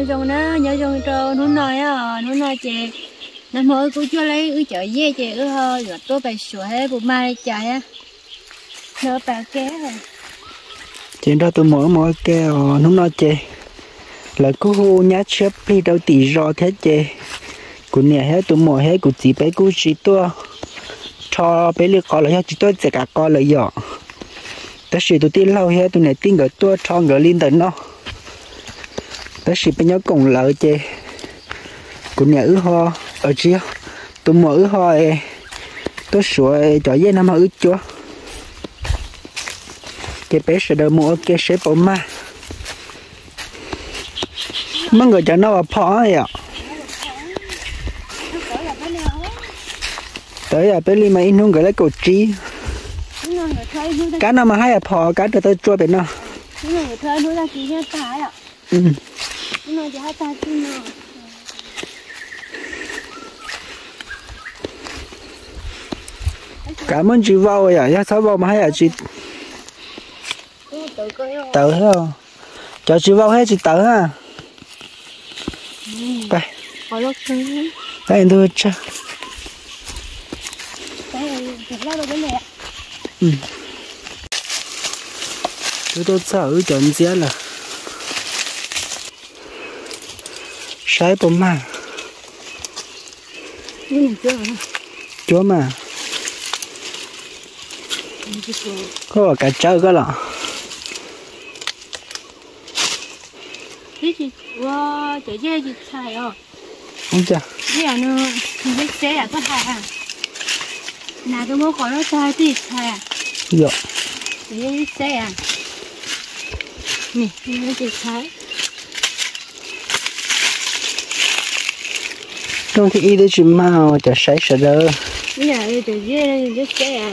trong nó nhớ trong trâu nó nói chị nó mới cũng chưa lấy ư chợ dê chị ư hơi rồi tôi phải sửa hết bộ mai chạy á nó bà ké rồi chị đó tôi mỗi cái nó nói chị là cứ hô nhát chép đi đâu tỉ rõ thế chị của nhà hết tôi mỗi hết của chị bé của chị tôi cho bé liệt coi lại chỉ tôi sẽ cả coi lại giờ tất nhiên tôi tin lâu hết tôi này tin người tôi cho người liên tận nó tất nhiên bây giờ cùng lợi chị của nhà ứ ho ở chia tôi mở ứ ho tôi sửa cho dây năm ứ chúa cái bé sẽ đợi mua cái sẽ bỏ ma mấy người cho nó vào phó vậy ạ tới là bé li mấy nung cái lấy cổ trí cá nào mà hay là phò cá được tôi chua bên nó cảm ơn chị vào rồi à sao vào mà hay là chị tự hết không cho chị vào hết chị tự ha đây đây tôi cho tôi sợ chọn giá là sai bông mà chúa mà có cả chơi cái lọ wow chị dê chị xài rồi không chưa bây giờ nó chị dê à có xài à nào tôi mua có nó xài thì xài à dạ chị dê à nè chị xài trong thì đi chim màu chả sấy sợ đỡ bây giờ chị dê à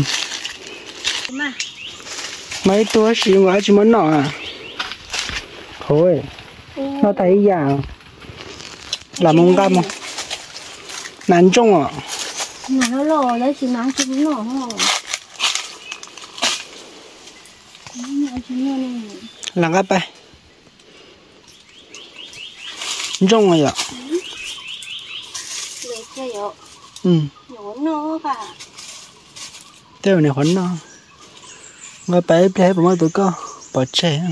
mà mấy tuổi xí quá chỉ muốn nọ à thôi nó thấy già làm ông cam không nán trung à nó lò đấy chỉ nán chỉ nó thôi làm cái bay trung rồi ạ nó cả tiêu này khoắn nó ngồi bay bay bao tuổi co bỏ trẻ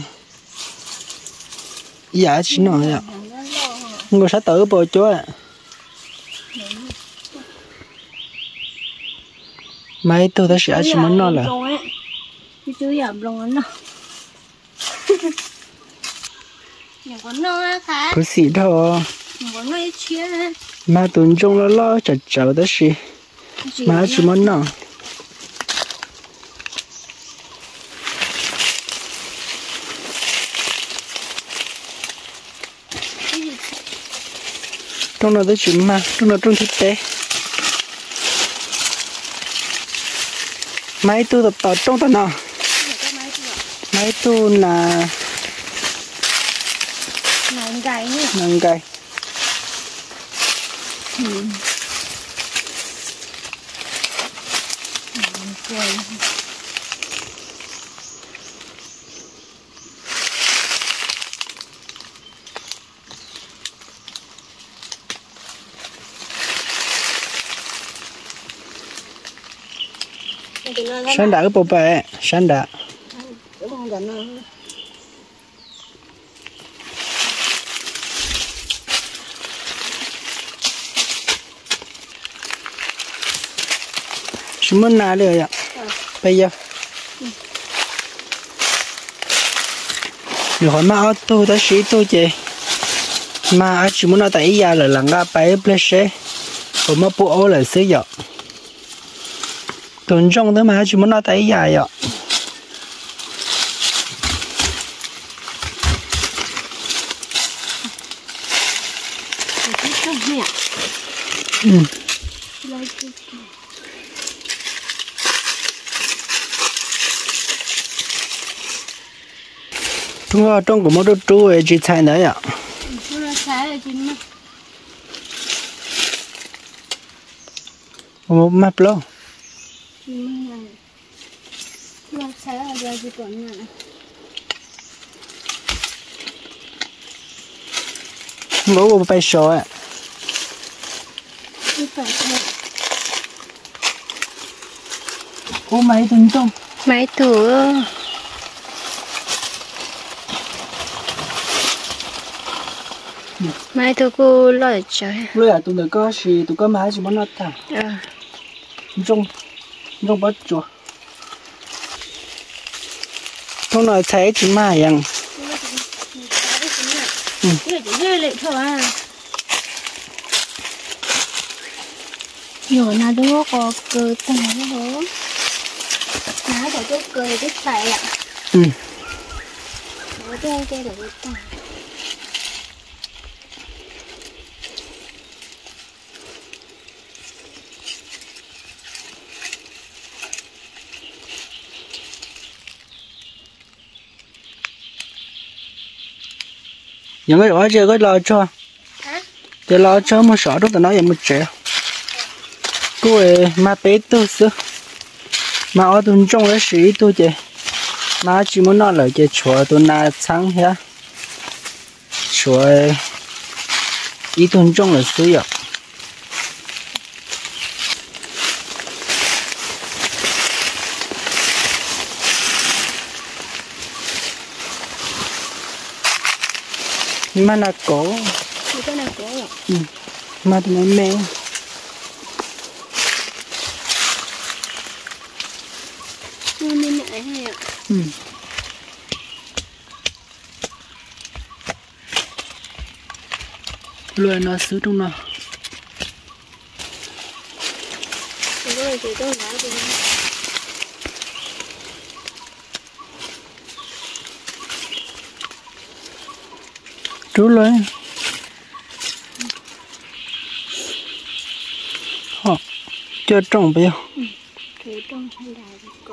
dạ chỉ nó ạ ngồi sát tử bò chúa ạ mấy tôi đã sẽ chỉ muốn nó là chú dầm luôn nó nhiều con nó khá có gì đâu nhiều con nó chia mà tuần trong lo chật chật đó gì mà chỉ muốn nó trong nó tới chuyện mà trong nó trong thực tế máy tu tập tọt trong tận nào máy tu là nâng cày sáng đã cái bộ bè sáng đã chúng mình nào được ạ bây giờ nhiều hỏi mà tôi đã sĩ tôi chị mà chúng mình nói tại giờ là lần ra bay place rồi mà bộ là sử dụng tuần trong đó mà chúng mình nói tại giờ ạ chúng ta trong của một đôi chú ấy chỉ xài đấy ạ một map luôn ngủ bộ bay sò á ô máy từng trong máy thử máy thử cô lo để chơi lúc à tụi nó có gì tụi có máy gì mà nó ta trong bắt chuột không nói thấy chỉ mà rằng nhiều nào đúng có cười tao nó hố nó phải cái cười cái tay ạ nó cái được cái tay những cái đó chưa có lo cho để lo cho một số đó tao nói vậy một triệu cô ấy mà bé tôi xưa mà ở tuần trong cái sĩ tôi chị mà chỉ muốn nói là chị chùa tôi na sáng hết chùa ý tuần trong là sử dụng mà là cổ cái này cổ mà thì nó mê nên lại hay ạ lùi nó xứ trong nó rồi thì tôi nói thì chú lùi họ chưa trồng bây giờ trong hay là cổ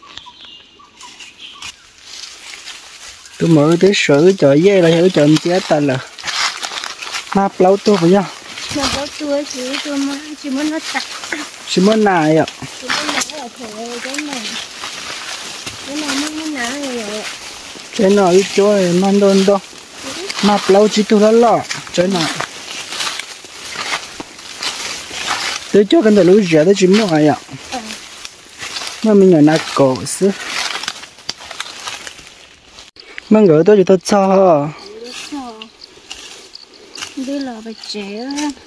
tôi mở tới sữa chợ dê là hiểu chợ chết ta là map lâu tôi bây giờ mà có tôi chỉ muốn nó tặng chỉ muốn này ạ chỉ muốn nó ở thử cái này muốn nã rồi cái nào ít chỗ này mang đơn đâu map lâu chỉ tôi lo cái nào tới chỗ cái này lúa rẻ tới chỉ mua ai ạ mà mình ở nát cổ xứ mang gửi tôi thì tôi cho đi lò bạch trẻ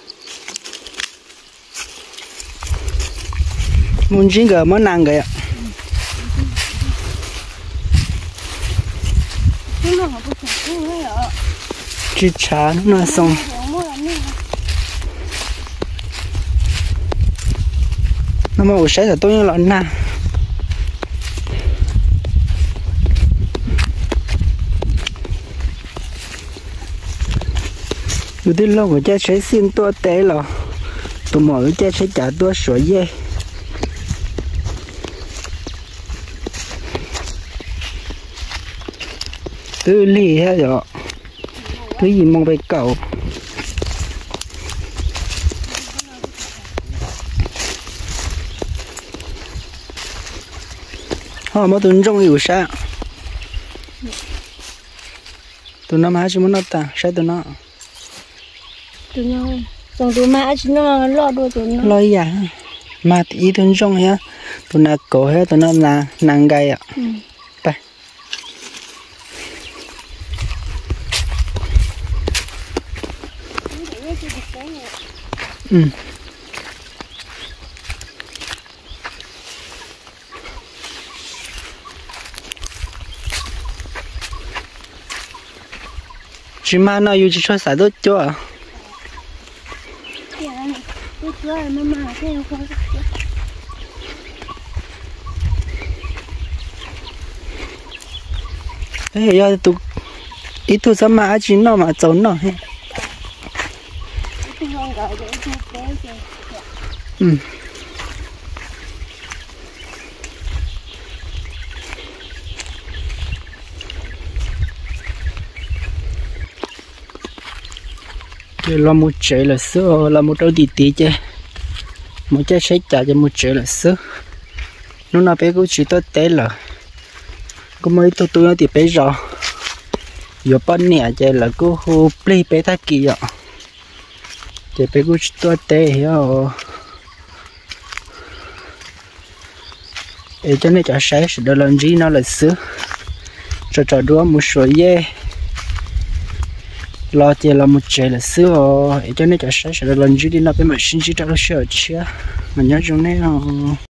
muốn chín gửi món nàng vậy ạ chỉ trả nó xong nó mà sáng là tôi như lợn na tôi đi lâu của cha sẽ xin tôi té là tôi mở cha sẽ trả tôi sửa dây tôi lì hết rồi cái gì mong về cậu họ mà tuần trong yêu sao tụi nó má chỉ muốn nó ta sai tụi nó xong tụi má chỉ nó lo đuôi tụi nó lo gì à mà ý tuần trong hết tụi nó cổ hết tụi nó là nàng gai ạ đây chỉ mà nó yêu chỉ cho xài tốt cho à thế giờ tụi ít tụi sao mà chỉ nó mà trốn nó hết là một chế là sữa là một đôi tí chứ một trái sẽ trả cho một chế là sữa nó nào bé cũng chỉ tôi té là có mấy tôi nó thì bé rồi giờ bận nè chơi là cô hô play bé ta kì ạ chơi bé cô tua tê hiểu cho nên cho sai sự đó làm gì nó là xứ cho đua một số ye lo chơi là một chơi là xứ cho nên cho sai sự đó làm gì đi nó bên mà sinh chỉ cho nó sợ chứ mà nhớ trong này